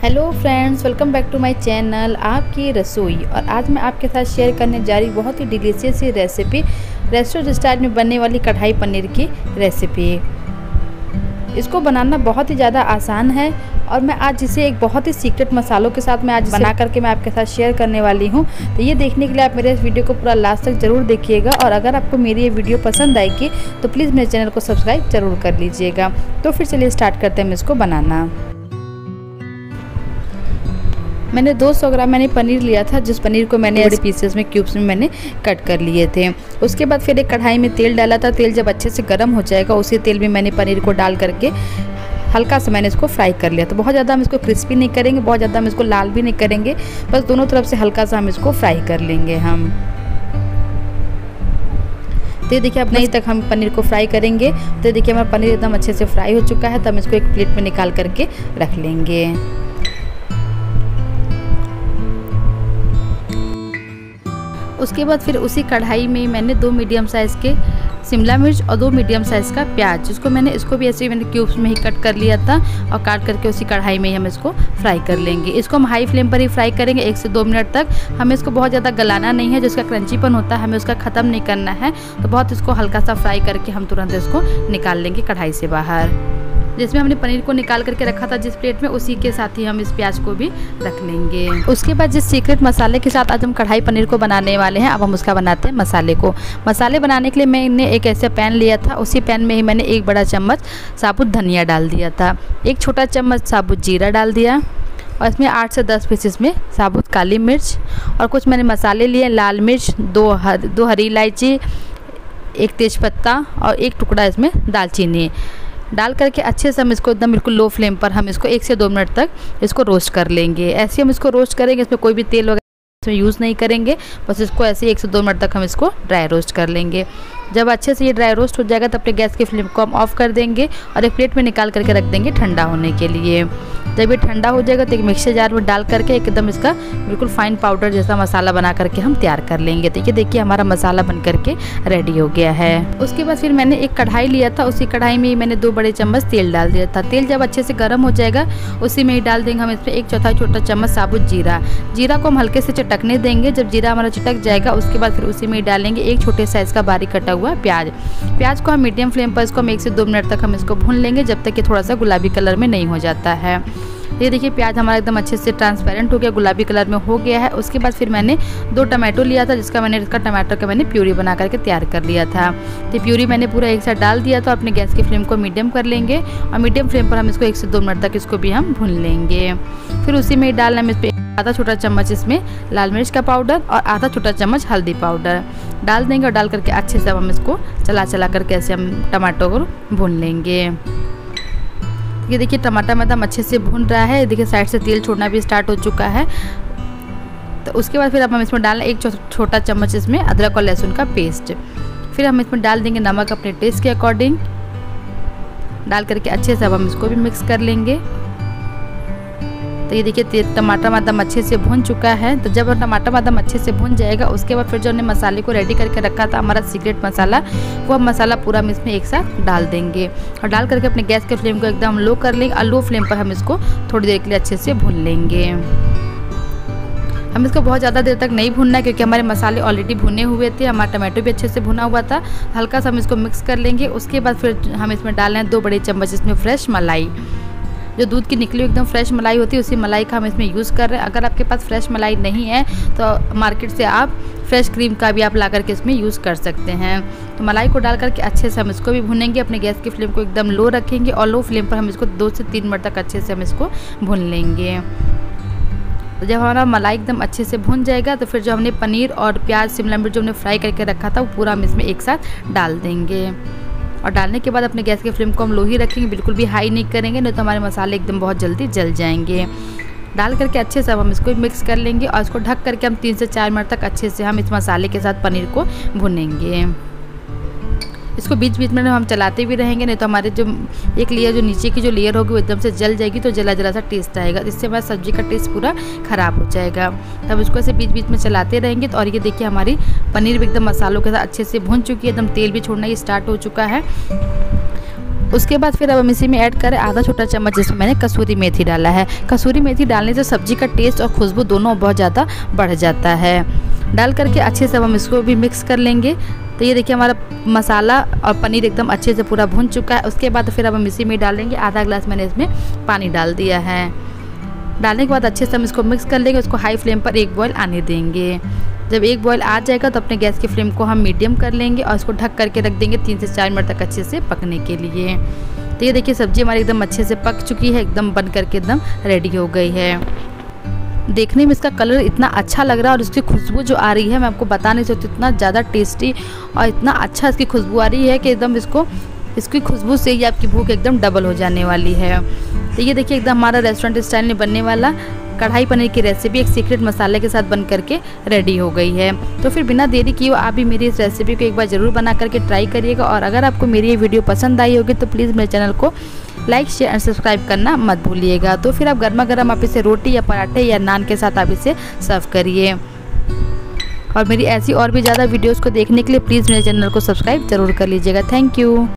Hello friends, welcome back to my channel आपकी रसोई। और आज मैं आपके साथ शेयर करने जा रही बहुत ही डिलीशियस सी रेसिपी, रेस्टोरेंट स्टाइल में बनने वाली कढ़ाई पनीर की रेसिपी। इसको बनाना बहुत ही ज़्यादा आसान है और मैं आज इसे एक बहुत ही सीक्रेट मसालों के साथ मैं आज बना करके मैं आपके साथ शेयर करने वाली हूँ। तो ये देखने के लिए आप मेरे इस वीडियो को पूरा लास्ट तक ज़रूर देखिएगा। और अगर आपको मेरी ये वीडियो पसंद आएगी तो प्लीज़ मेरे चैनल को सब्सक्राइब ज़रूर कर लीजिएगा। तो फिर चलिए स्टार्ट करते हैं हम इसको बनाना। मैंने 200 ग्राम पनीर लिया था, जिस पनीर को मैंने बड़े पीसेस में क्यूब्स में मैंने कट कर लिए थे। उसके बाद फिर एक कढ़ाई में तेल डाला था। तेल जब अच्छे से गर्म हो जाएगा उसी तेल में मैंने पनीर को डाल करके हल्का सा मैंने इसको फ्राई कर लिया। तो बहुत ज़्यादा हम इसको क्रिस्पी नहीं करेंगे, बहुत ज़्यादा हम इसको लाल भी नहीं करेंगे, बस दोनों तरफ से हल्का सा हम इसको फ्राई कर लेंगे हम। तो ये देखिए अब नहीं तक हम पनीर को फ्राई करेंगे। तो देखिए हमारा पनीर एकदम अच्छे से फ्राई हो चुका है। तो हम इसको एक प्लेट में निकाल करके रख लेंगे। उसके बाद फिर उसी कढ़ाई में मैंने 2 मीडियम साइज़ के शिमला मिर्च और 2 मीडियम साइज़ का प्याज, जिसको इसको भी ऐसे मैंने क्यूब्स में ही कट कर लिया था और काट करके उसी कढ़ाई में ही हम इसको फ्राई कर लेंगे। इसको हम हाई फ्लेम पर ही फ्राई करेंगे 1 से 2 मिनट तक। हमें इसको बहुत ज़्यादा गलाना नहीं है, जिसका क्रंचीपन होता है हमें उसका ख़त्म नहीं करना है। तो बहुत इसको हल्का सा फ्राई करके हम तुरंत इसको निकाल लेंगे कढ़ाई से बाहर। जिसमें हमने पनीर को निकाल करके रखा था जिस प्लेट में, उसी के साथ ही हम इस प्याज को भी रख लेंगे। उसके बाद जिस सीक्रेट मसाले के साथ आज हम कढ़ाई पनीर को बनाने वाले हैं, अब हम उसका बनाते हैं मसाले को। मसाले बनाने के लिए मैंने एक ऐसा पैन लिया था। उसी पैन में ही मैंने 1 बड़ा चम्मच साबुत धनिया डाल दिया था, 1 छोटा चम्मच साबुत जीरा डाल दिया और इसमें 8 से 10 पीसेस में साबुत काली मिर्च और कुछ मैंने मसाले लिए, लाल मिर्च, 2 हरी इलायची, 1 तेज़पत्ता और 1 टुकड़ा इसमें दालचीनी डाल करके अच्छे से हम इसको एकदम बिल्कुल लो फ्लेम पर हम इसको 1 से 2 मिनट तक इसको रोस्ट कर लेंगे। ऐसे हम इसको रोस्ट करेंगे, इसमें कोई भी तेल वगैरह इसमें यूज़ नहीं करेंगे, बस इसको ऐसे 1 से 2 मिनट तक हम इसको ड्राई रोस्ट कर लेंगे। जब अच्छे से ये ड्राई रोस्ट हो जाएगा तो अपने गैस की फ्लेम को हम ऑफ कर देंगे और एक प्लेट में निकाल करके रख देंगे ठंडा होने के लिए। जब ये ठंडा हो जाएगा तो एक मिक्सर जार में डाल करके एकदम इसका बिल्कुल फाइन पाउडर जैसा मसाला बना करके हम तैयार कर लेंगे। तो ये देखिए हमारा मसाला बन करके रेडी हो गया है। उसके बाद फिर मैंने एक कढ़ाई लिया था, उसी कढ़ाई में ही मैंने 2 बड़े चम्मच तेल डाल दिया था। तेल जब अच्छे से गर्म हो जाएगा उसी में ही डाल देंगे हम इसमें 1/4 छोटा चम्मच साबुत जीरा। जीरा को हम हल्के से चटकने देंगे। जब जीरा हमारा चटक जाएगा उसके बाद फिर उसी में ही डालेंगे 1 छोटे साइज़ का बारीक कटा हुआ प्याज। प्याज को हम मीडियम फ्लेम पर इसको हम 1 से 2 मिनट तक हम इसको भून लेंगे, जब तक कि थोड़ा सा गुलाबी कलर में नहीं हो जाता है। ये देखिए प्याज हमारा एकदम अच्छे से ट्रांसपेरेंट हो गया, गुलाबी कलर में हो गया है। उसके बाद फिर मैंने 2 टमाटो लिया था, इसका टमाटर का मैंने प्यूरी बना करके तैयार कर लिया था। तो प्यूरी मैंने पूरा एक साथ डाल दिया था। अपने गैस की फ्लेम को मीडियम कर लेंगे और मीडियम फ्लेम पर हम इसको 1 से 2 मिनट तक इसको भी हम भून लेंगे। फिर उसी में डालना हम इस पर आधा छोटा चम्मच इसमें लाल मिर्च का पाउडर और आधा छोटा चम्मच हल्दी पाउडर डाल देंगे और डाल करके अच्छे से हम इसको चला करके ऐसे हम टमाटो को भून लेंगे। ये देखिए टमाटर एकदम अच्छे से भून रहा है। देखिए साइड से तेल छोड़ना भी स्टार्ट हो चुका है। तो उसके बाद फिर अब हम इसमें डालें 1 छोटा चम्मच इसमें अदरक और लहसुन का पेस्ट। फिर हम इसमें डाल देंगे नमक अपने टेस्ट के अकॉर्डिंग। डाल करके अच्छे से अब हम इसको भी मिक्स कर लेंगे। तो ये देखिए टमाटर एकदम अच्छे से भून चुका है। तो जब टमाटर एकदम अच्छे से भून जाएगा उसके बाद फिर जो हमने मसाले को रेडी करके रखा था हमारा सीक्रेट मसाला, वो हम मसाला पूरा हम इसमें एक साथ डाल देंगे और डाल करके अपने गैस के फ्लेम को एकदम लो कर लेंगे और लो फ्लेम पर हम इसको थोड़ी देर के लिए अच्छे से भून लेंगे। हम इसको बहुत ज़्यादा देर तक नहीं भूनना है क्योंकि हमारे मसाले ऑलरेडी भुने हुए थे, हमारा टमाटो भी अच्छे से भुना हुआ था। हल्का सा हम इसको मिक्स कर लेंगे। उसके बाद फिर हम इसमें डाल रहे हैं 2 बड़े चम्मच इसमें फ्रेश मलाई। जो दूध की निकली हुई एकदम फ्रेश मलाई होती है उसी मलाई का हम इसमें यूज़ कर रहे हैं। अगर आपके पास फ्रेश मलाई नहीं है तो मार्केट से आप फ्रेश क्रीम का भी आप ला करके इसमें यूज़ कर सकते हैं। तो मलाई को डाल करके अच्छे से हम इसको भी भुनेंगे। अपने गैस की फ्लेम को एकदम लो रखेंगे और लो फ्लेम पर हम इसको 2 से 3 मिनट तक अच्छे से हम इसको भून लेंगे। तो जब हमारा मलाई एकदम अच्छे से भुन जाएगा तो फिर जो हमने पनीर और प्याज शिमला मिर्च जो हमने फ्राई करके रखा था वो पूरा हम इसमें एक साथ डाल देंगे। और डालने के बाद अपने गैस की फ्लेम को हम लो ही रखेंगे, बिल्कुल भी हाई नहीं करेंगे, नहीं तो हमारे मसाले एकदम बहुत जल्दी जल जाएंगे। डाल करके अच्छे से हम इसको मिक्स कर लेंगे और इसको ढक करके हम 3 से 4 मिनट तक अच्छे से हम इस मसाले के साथ पनीर को भुनेंगे। इसको बीच बीच में हम चलाते भी रहेंगे, नहीं तो हमारे जो एक लेयर जो नीचे की जो लेयर होगी वो एकदम से जल जाएगी, तो जला जला सा टेस्ट आएगा, इससे हमारा सब्जी का टेस्ट पूरा ख़राब हो जाएगा। तब इसको ऐसे बीच बीच में चलाते रहेंगे। तो और ये देखिए हमारी पनीर भी एकदम मसालों के साथ अच्छे से भून चुकी है, एकदम तेल भी छोड़ना ही स्टार्ट हो चुका है। उसके बाद फिर अब हम इसी में ऐड करें आधा छोटा चम्मच जिसमें मैंने कसूरी मेथी डाला है। कसूरी मेथी डालने से सब्ज़ी का टेस्ट और खुशबू दोनों बहुत ज़्यादा बढ़ जाता है। डाल करके अच्छे से हम इसको भी मिक्स कर लेंगे। तो ये देखिए हमारा मसाला और पनीर एकदम अच्छे से पूरा भुन चुका है। उसके बाद फिर अब हम इसी में डालेंगे आधा ग्लास मैंने इसमें पानी डाल दिया है। डालने के बाद अच्छे से हम इसको मिक्स कर लेंगे। उसको हाई फ्लेम पर एक बॉयल आने देंगे। जब एक बॉयल आ जाएगा तो अपने गैस की फ्लेम को हम मीडियम कर लेंगे और इसको ढक करके रख देंगे 3 से 4 मिनट तक अच्छे से पकने के लिए। तो ये देखिए सब्ज़ी हमारी एकदम अच्छे से पक चुकी है, एकदम बन करके एकदम रेडी हो गई है। देखने में इसका कलर इतना अच्छा लग रहा है और इसकी खुशबू जो आ रही है मैं आपको बता नहीं सकती, इतना ज़्यादा टेस्टी और इतना अच्छा इसकी खुशबू आ रही है कि एकदम इसकी खुशबू से ही आपकी भूख एकदम डबल हो जाने वाली है। तो ये देखिए एकदम हमारा रेस्टोरेंट स्टाइल में बनने वाला कढ़ाई पनीर की रेसिपी एक सीक्रेट मसाले के साथ बन करके रेडी हो गई है। तो फिर बिना देरी किए आप भी मेरी इस रेसिपी को एक बार ज़रूर बना करके ट्राई करिएगा। और अगर आपको मेरी ये वीडियो पसंद आई होगी तो प्लीज़ मेरे चैनल को लाइक शेयर और सब्सक्राइब करना मत भूलिएगा। तो फिर आप गर्मा गर्म आप इसे रोटी या पराठे या नान के साथ आप इसे सर्व करिए। और मेरी ऐसी और भी ज़्यादा वीडियोज़ को देखने के लिए प्लीज़ मेरे चैनल को सब्सक्राइब ज़रूर कर लीजिएगा। Thank you.